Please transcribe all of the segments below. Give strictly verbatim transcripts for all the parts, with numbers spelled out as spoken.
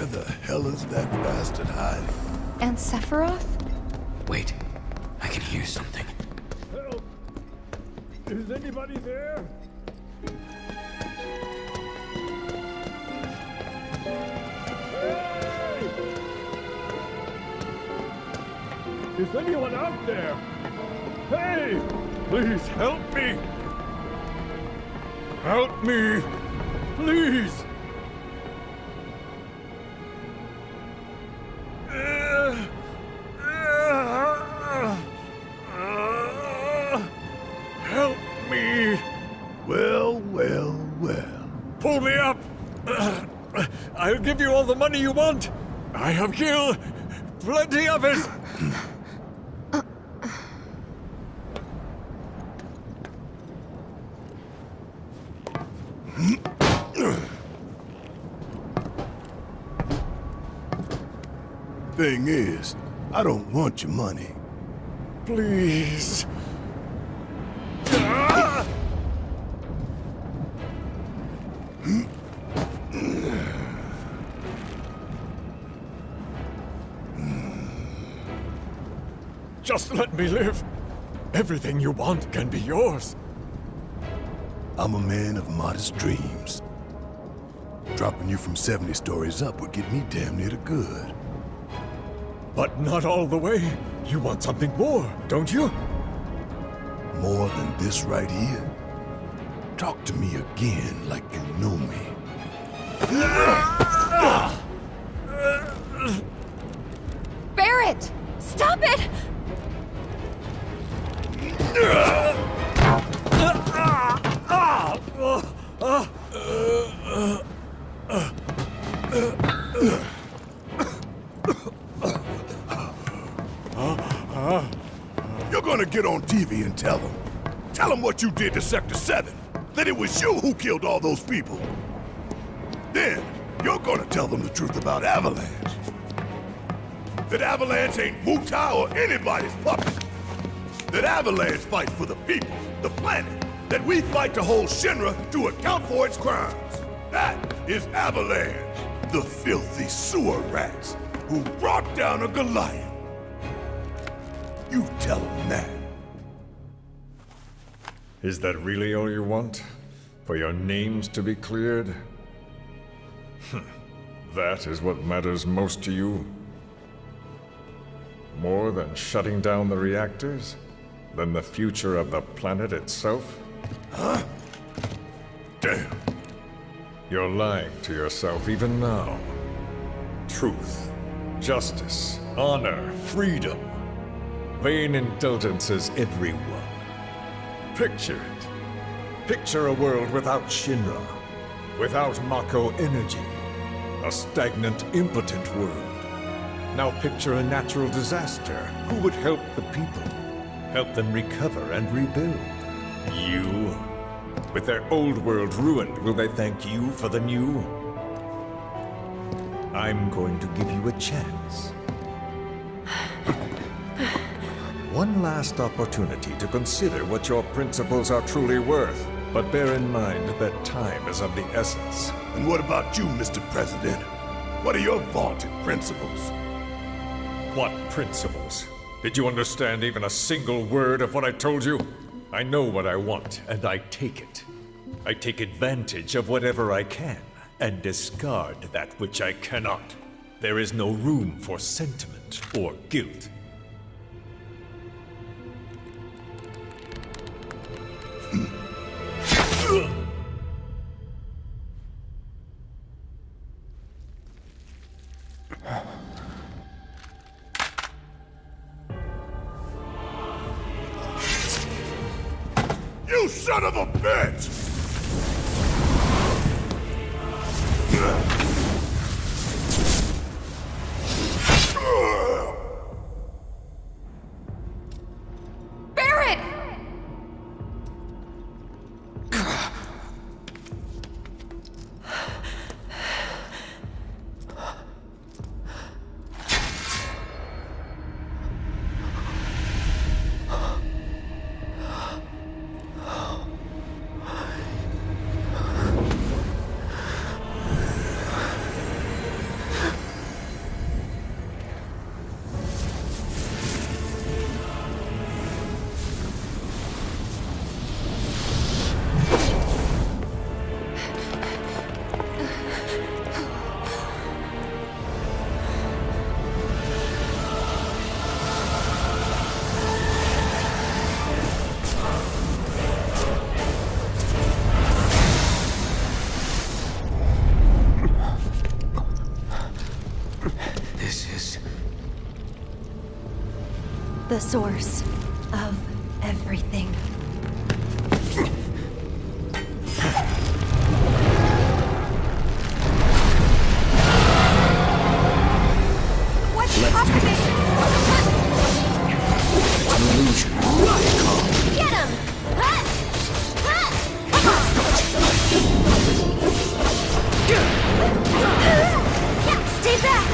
Where the hell is that bastard hiding? And Sephiroth? Wait, I can hear something. Help! Is anybody there? Hey! Is anyone out there? Hey! Please help me! Help me! Please! Help me! Well, well, well. Pull me up! I'll give you all the money you want! I have killed plenty of it! Thing is, I don't want your money. Please. Ah! Just let me live. Everything you want can be yours. I'm a man of modest dreams. Dropping you from seventy stories up would get me damn near to good. But not all the way. You want something more, don't you? More than this right here? Talk to me again like you know me. Barrett! Stop it! You're gonna get on T V and tell them. Tell them what you did to Sector seven. That it was you who killed all those people. Then, you're gonna tell them the truth about Avalanche. That Avalanche ain't Wu-Tai or anybody's puppet. That Avalanche fights for the people, the planet. That we fight to hold Shinra to account for its crimes. That is Avalanche, the filthy sewer rats who brought down a Goliath. You tell them that. Is that really all you want? For your names to be cleared? That is what matters most to you? More than shutting down the reactors? Than the future of the planet itself? Huh? Damn. You're lying to yourself even now. Truth, justice, honor, freedom. Vain indulgences, everyone. Picture it. Picture a world without Shinra, without Mako energy. A stagnant, impotent world. Now picture a natural disaster. Who would help the people? Help them recover and rebuild? You? With their old world ruined, will they thank you for the new? I'm going to give you a chance. One last opportunity to consider what your principles are truly worth. But bear in mind that time is of the essence. And what about you, Mister President? What are your vaunted principles? What principles? Did you understand even a single word of what I told you? I know what I want, and I take it. I take advantage of whatever I can, and discard that which I cannot. There is no room for sentiment or guilt. You son of a bitch! Barrett! the source of everything. What's happening? It's an illusion. Get him! Stay back!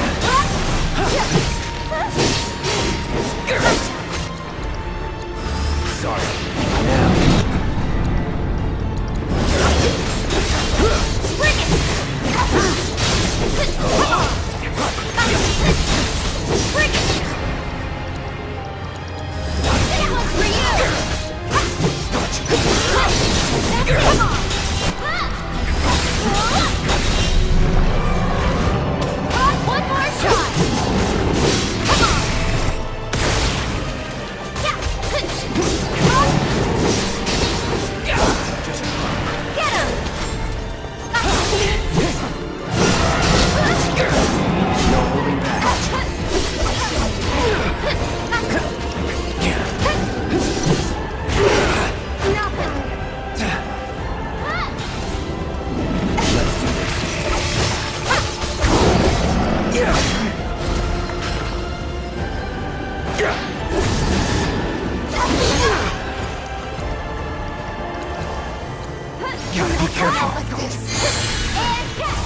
Sorry. Now. Bring it! Bring it! That one's for you! Come on! One more shot! Come on! Yeah! Get him! No holding back. Let's do this. Gotta be careful. Like this. And get!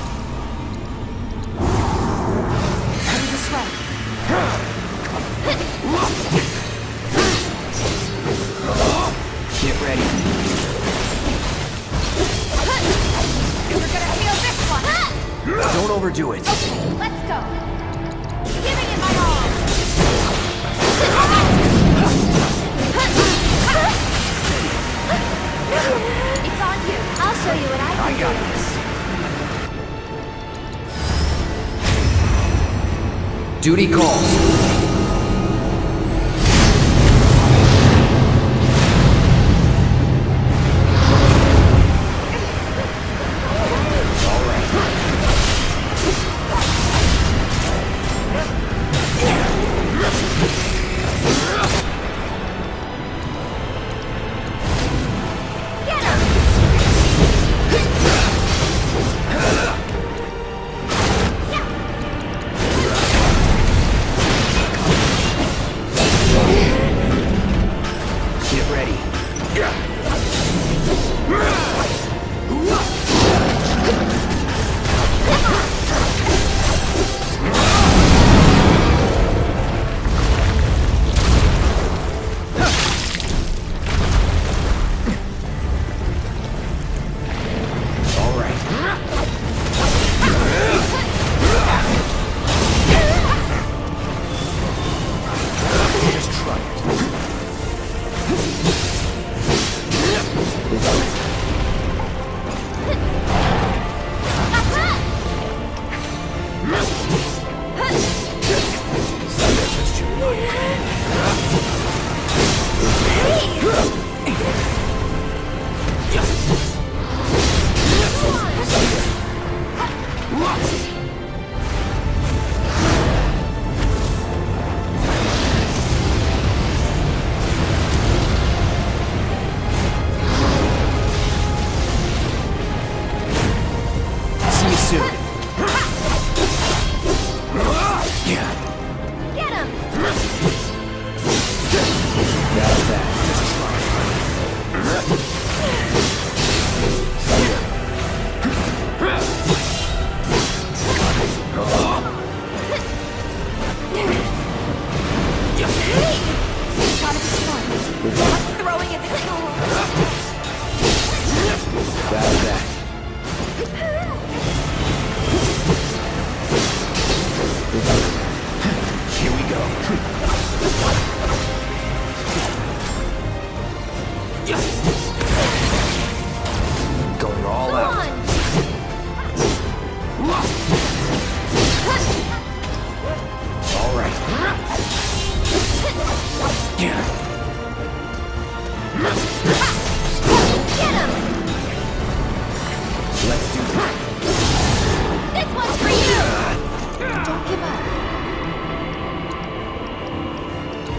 Heading this way. Get ready. We're gonna feel this one. Don't overdo it. Let's go. Giving it my all. It's on you. I'll show you what I can I got this. Duty calls. Get him! Get ready. All right. Just try it. See you soon. Yeah. Get him! That's that. Gotta be smart. I'm throwing it at the door. That's that. Here we go. Going all Come out. on! All right. Yeah. Get him! Let's do this. This one's for you! Don't give up.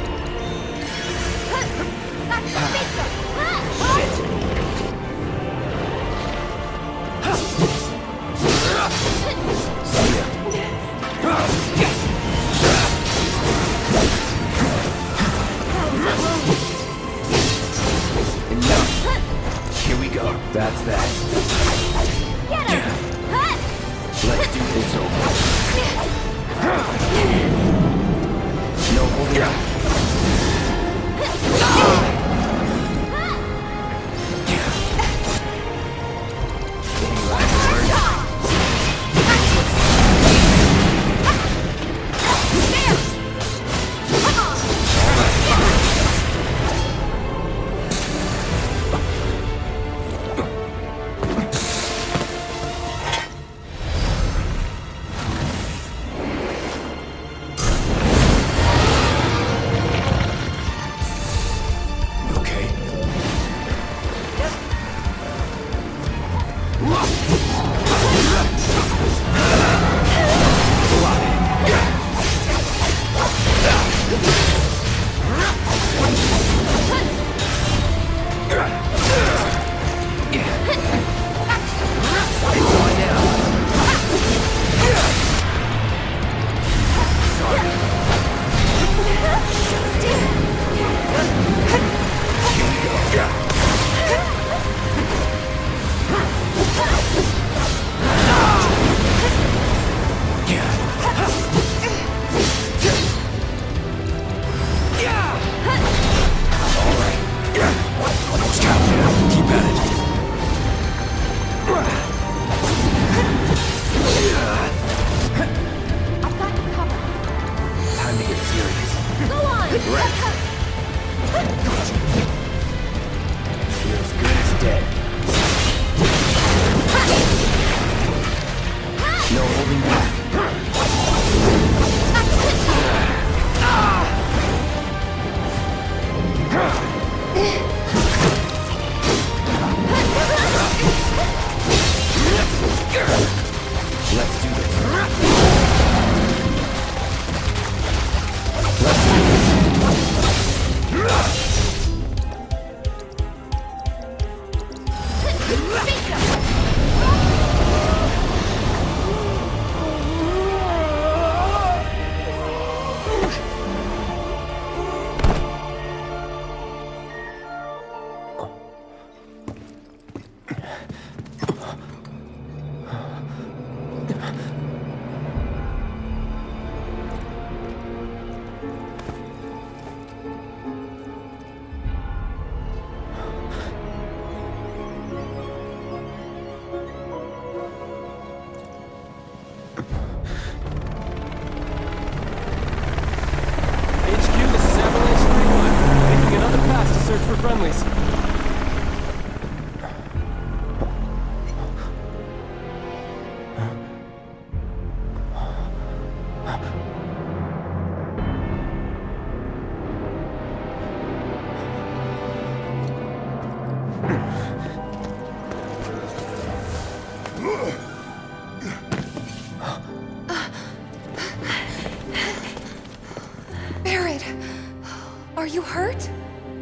Barrett, are you hurt?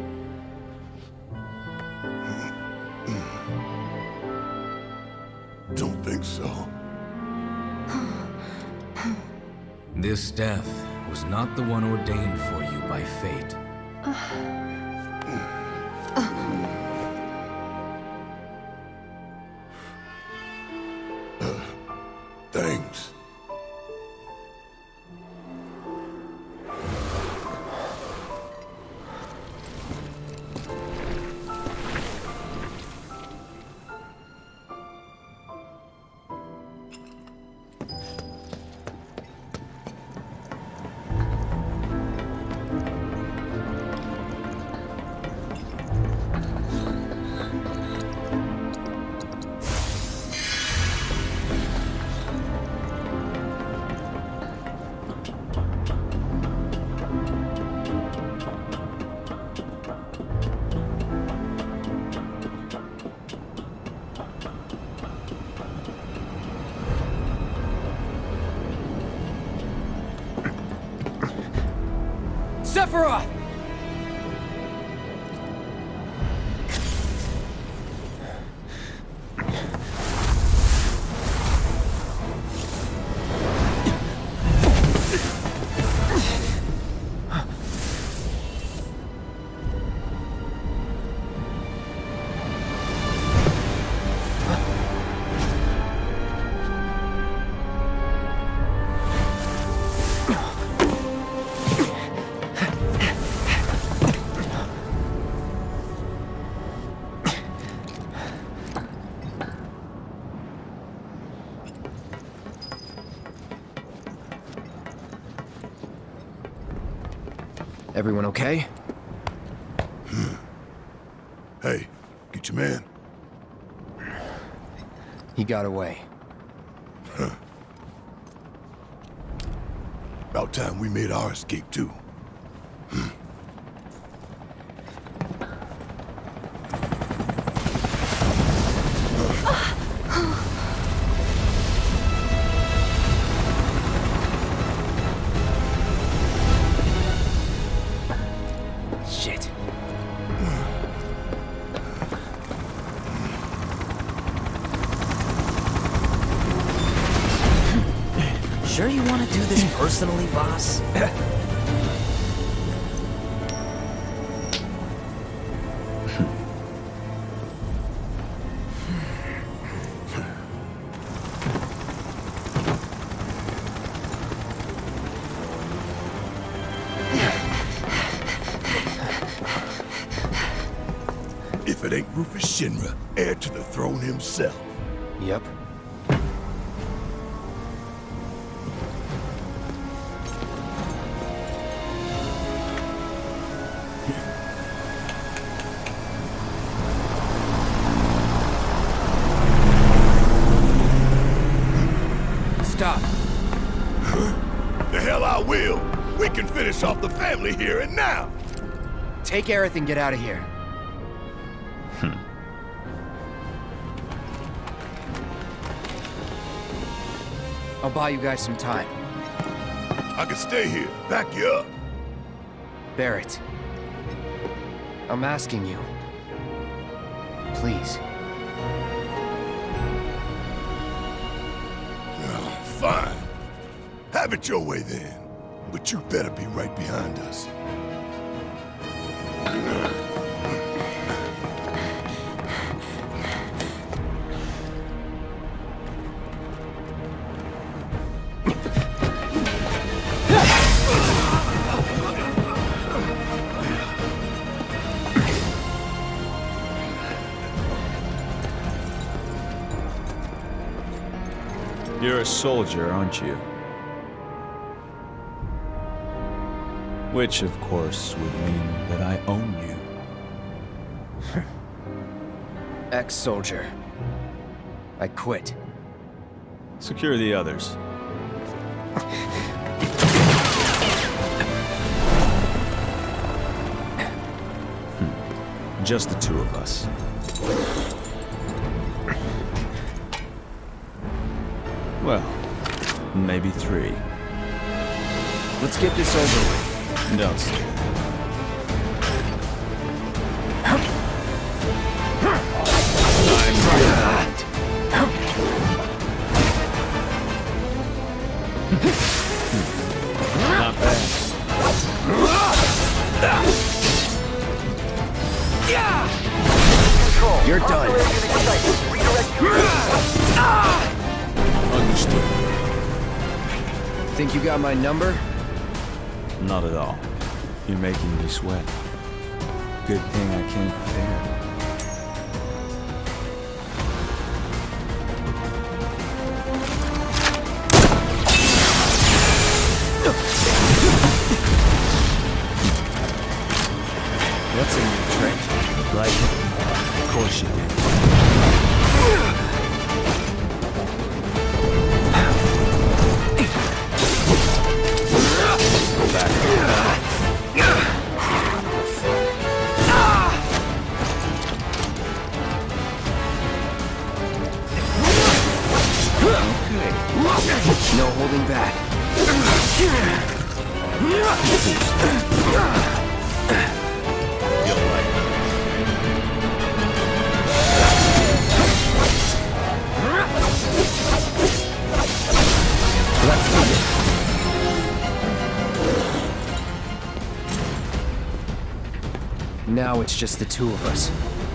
Don't think so. This death was not the one ordained for you by fate. Thanks. Sephiroth! Everyone okay? Hey, get your man. He got away. About time we made our escape too. Shit. Sure you want to do this personally, boss? If it ain't Rufus Shinra, heir to the throne himself. Yep. Stop. The hell I will! We can finish off the family here and now! Take Aerith and get out of here. I'll buy you guys some time. I can stay here, back you up. Barrett. I'm asking you. Please. Oh, fine. Have it your way then. But you better be right behind us. You're a soldier, aren't you? Which, of course, would mean that I own you. Ex-soldier. I quit. Secure the others. hmm. Just the two of us. Well, maybe three. Let's get this over with. Don't say that. Not bad. You're done. Understood. Think you got my number? Not at all. You're making me sweat. Good thing I came prepared. That's a new trick. Like it? Of course you did. Back. Okay. No holding back. You'll like it. Let's do it. Now it's just the two of us.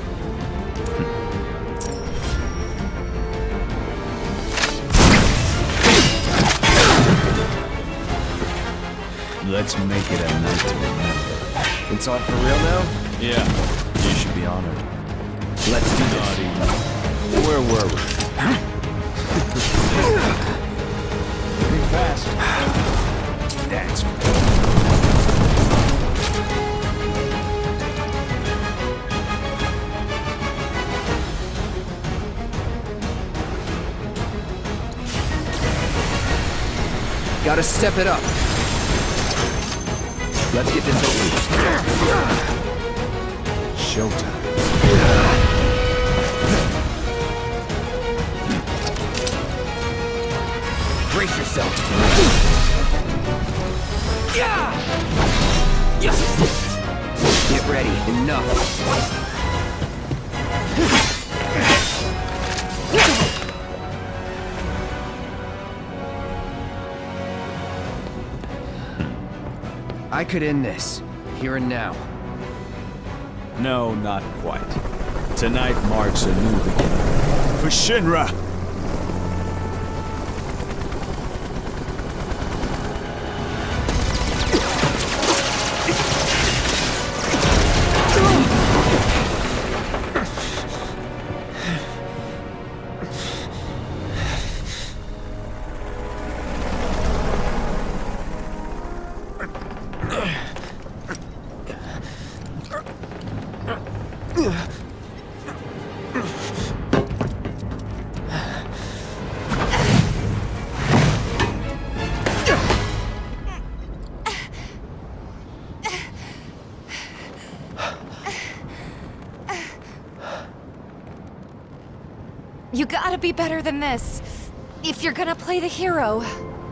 Let's make it a night to remember. It's all for real now? Yeah, you should be honored. Let's do this. Not even. Where were we? Pretty fast. That's Gotta step it up. Let's get this over with. showtime. Brace yourself. Get ready. Enough. I could end this, here and now. No, not quite. Tonight marks a new beginning. For Shinra! You gotta be better than this, if you're gonna play the hero.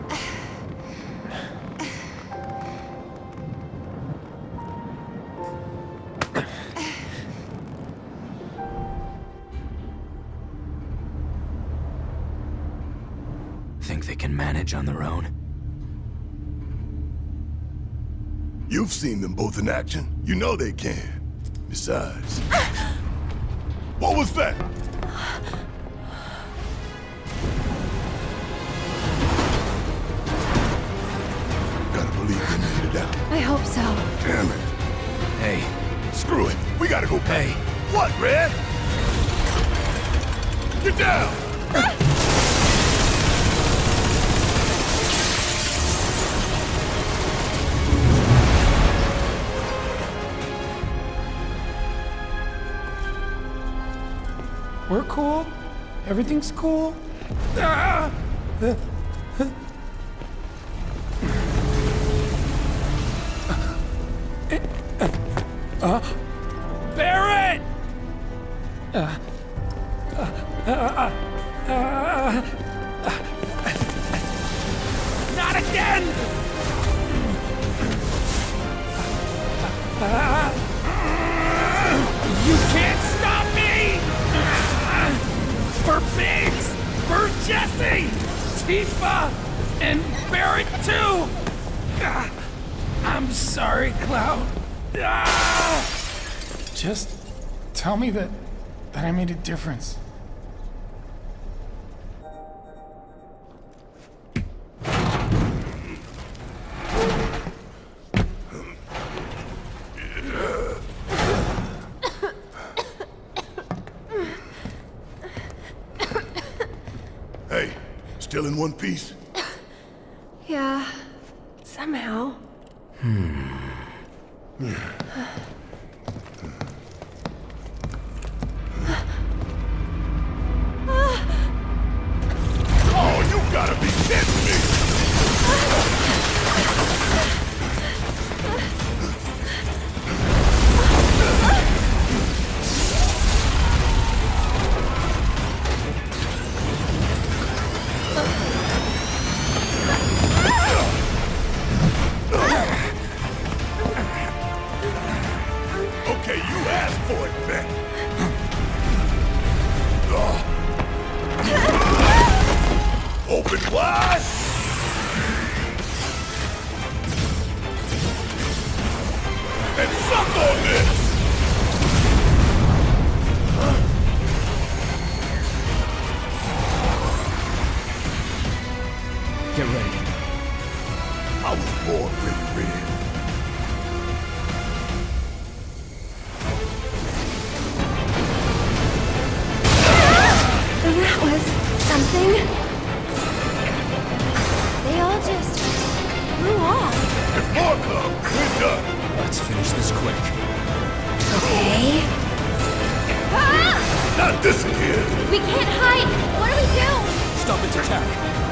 Think they can manage on their own? You've seen them both in action. You know they can. Besides... What was that? Gotta believe they made it out. I hope so. Damn it. Hey. Screw it. We gotta go back. Hey. What, Red? Get down! We're cool. Everything's cool. Ah! Uh, Barrett! Uh, uh, uh, uh, uh, again! You can't stop me! For Biggs! For Jesse! Tifa! And Barrett too! I'm sorry, Cloud. Just tell me that, that I made a difference. Hey, still in one piece? Yeah, somehow. Oh, you gotta be kidding me! Okay, you asked for it, Ben. Open wide! And suck on this! Get ready. I was born really red. That was something. They all just blew off. If more come, we're done. Let's finish this quick. Okay. Ah! Not this again. We can't hide! What do we do? Stop its attack.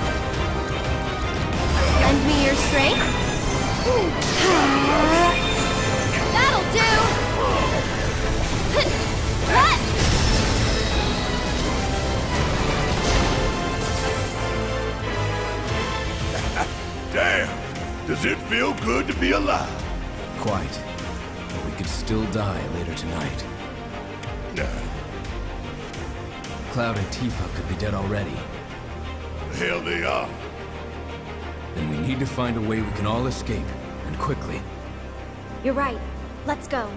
Lend me your strength? That'll do! What? Damn! Does it feel good to be alive? Quite. But we could still die later tonight. Nah. Cloud and Tifa could be dead already. The hell they are. Then we need to find a way we can all escape, and quickly. You're right. Let's go.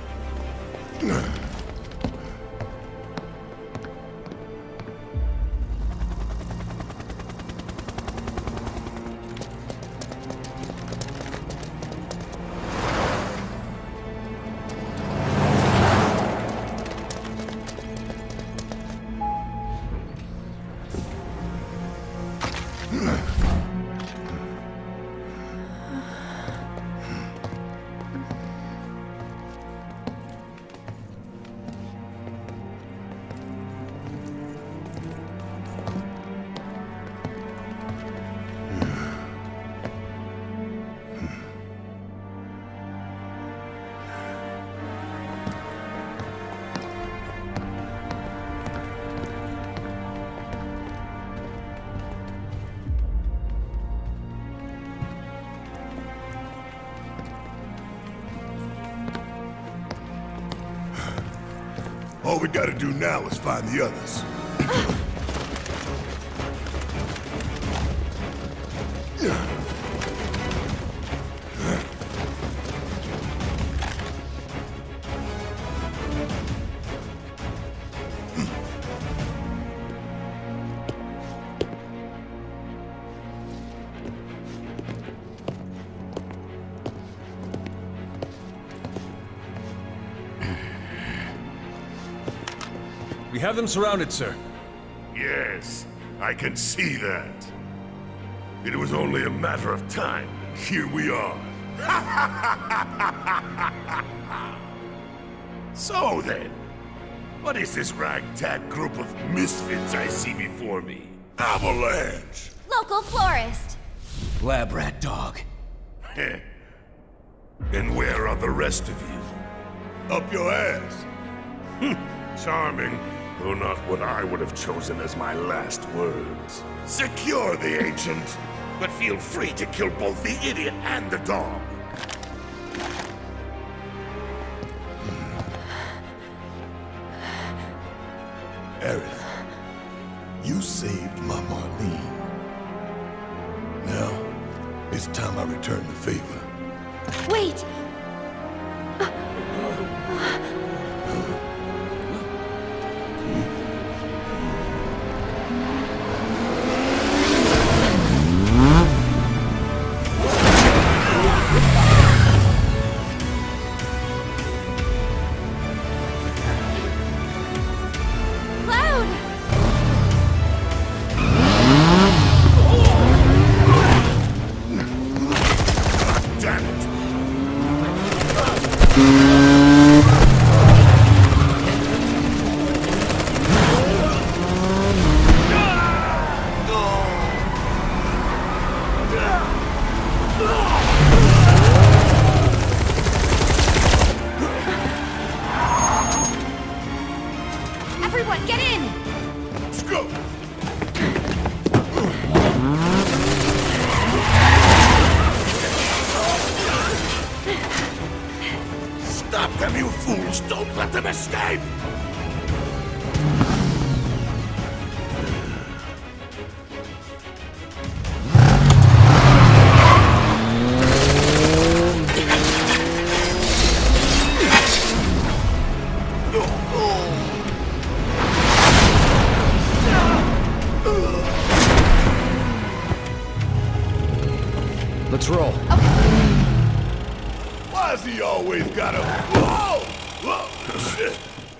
All we gotta do now is find the others. We have them surrounded, sir. Yes, I can see that. It was only a matter of time. Here we are. So then, what is this ragtag group of misfits I see before me? Avalanche! Local florist. Lab rat dog. And where are the rest of you? Up your ass. Charming, though not what I would have chosen as my last words. Secure the ancient. but feel free to kill both the idiot and the dog. Aerith, you saved my Marlene. Now, it's time I return the favor. Wait! Everyone, get in! Let's go! Stop them, you fools! Don't let them escape! Let's roll. Why's he always gotta... Whoa! Whoa! Shit!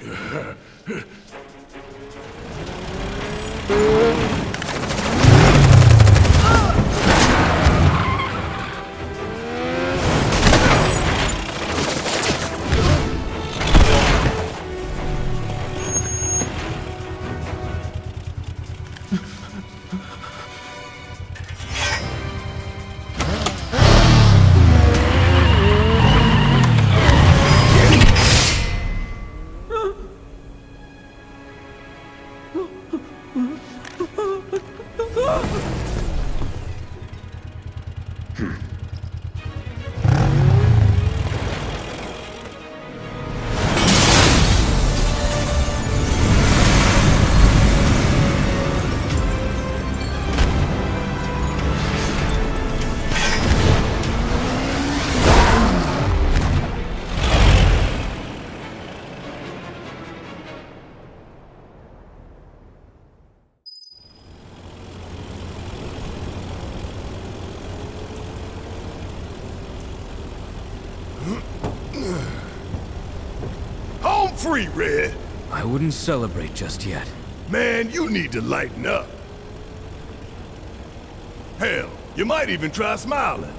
Home free, Red! I wouldn't celebrate just yet. Man, you need to lighten up. Hell, you might even try smiling.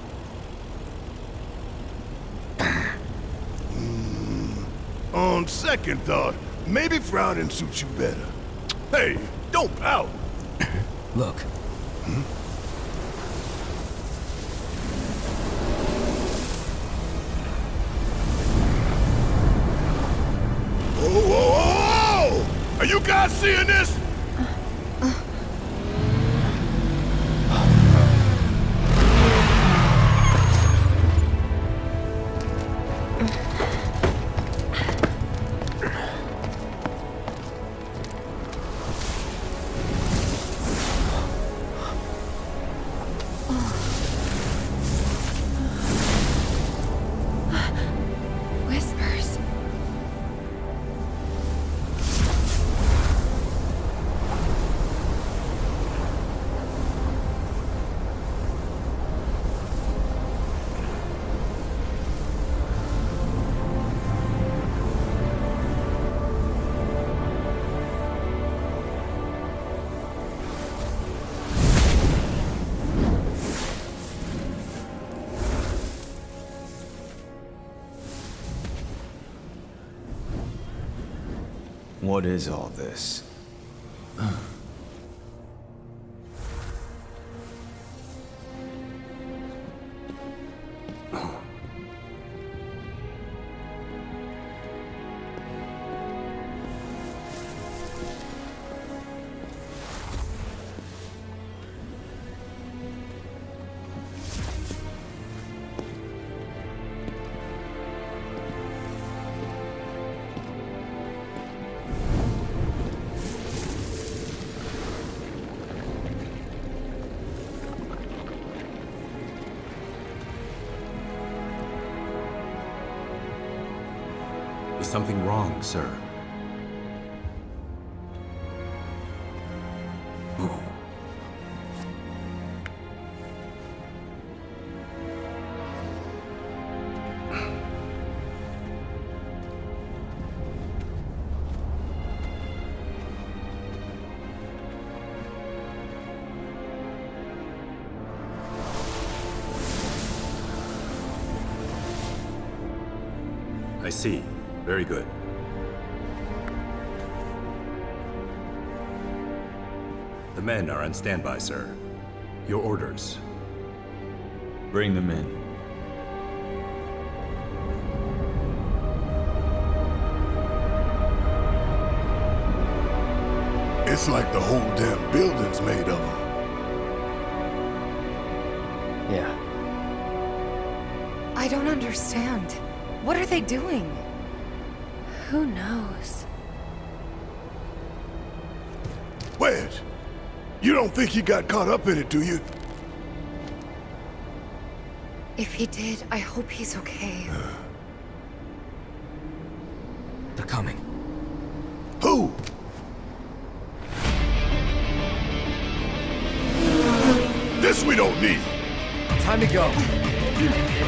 mm, on second thought, maybe frowning suits you better. Hey, don't pout. Look. Hmm? Whoa, whoa, whoa, whoa! Are you guys seeing this? What is all this? something wrong, sir? I see. Very good. The men are on standby, sir. Your orders. Bring them in. It's like the whole damn building's made of them. Yeah. I don't understand. What are they doing? Who knows? Wedge, you don't think he got caught up in it, do you? If he did, I hope he's okay. They're coming. Who? This we don't need. Time to go.